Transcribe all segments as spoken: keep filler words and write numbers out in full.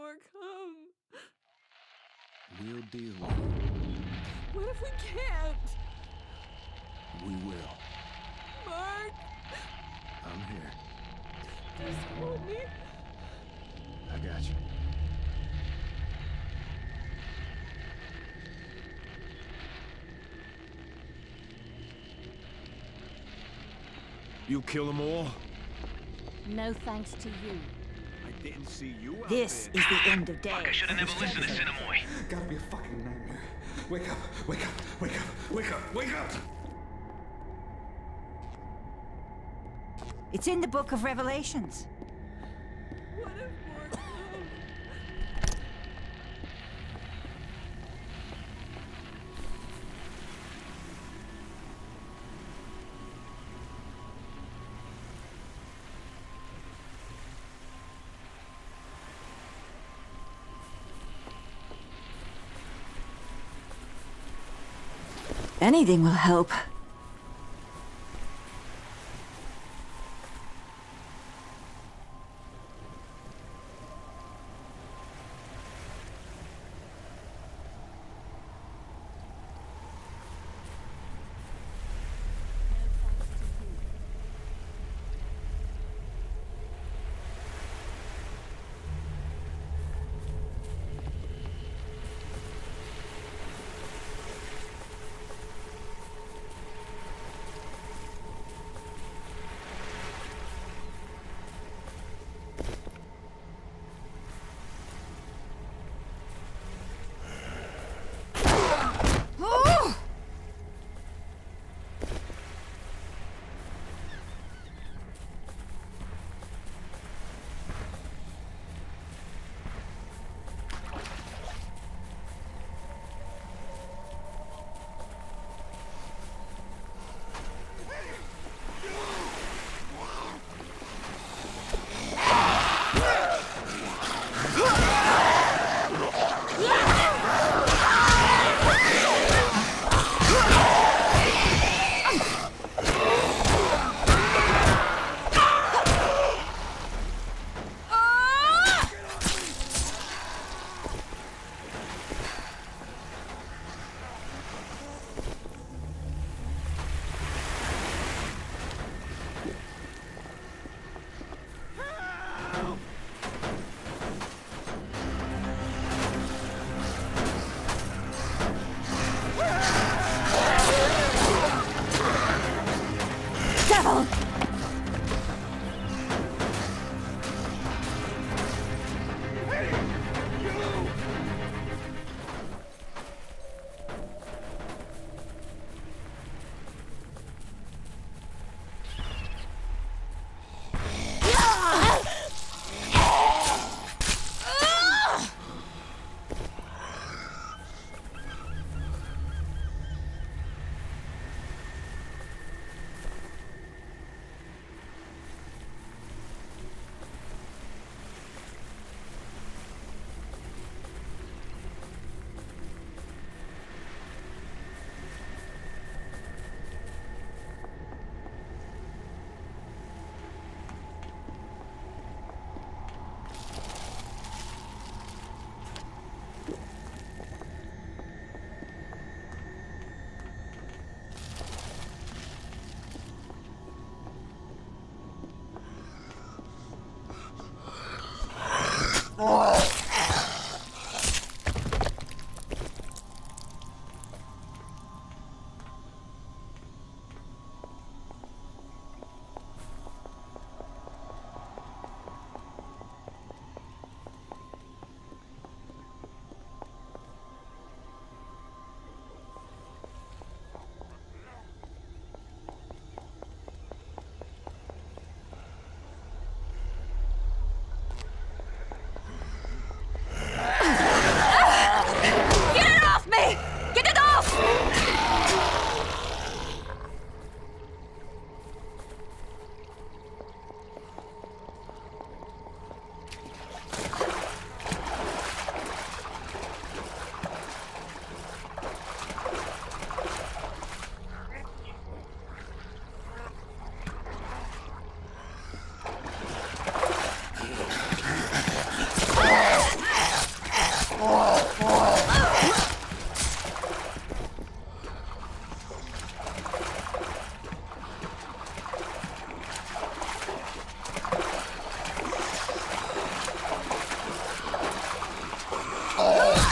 more come? We'll deal with it. What if we can't? We will. Mark! I'm here. Just hold me. I got you. You kill them all? No thanks to you. I didn't see you out This there. is the end of days. Fuck, I should have never listened to Sinamoi. Gotta be a fucking nightmare. Wake up, wake up, wake up, wake up, wake up! It's in the Book of Revelations. What if more come? Anything will help.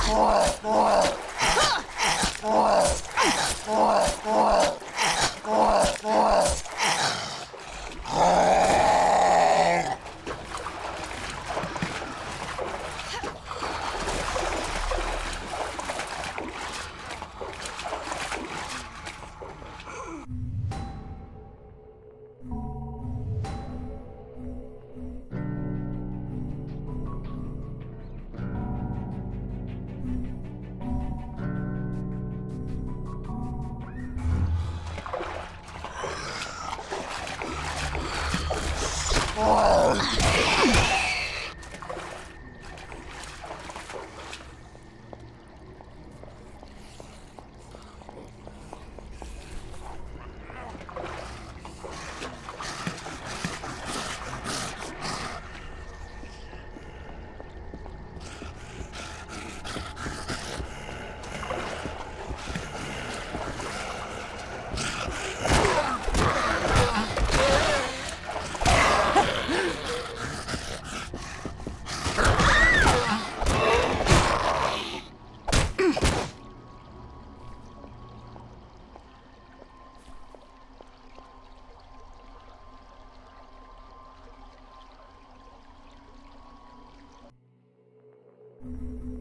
you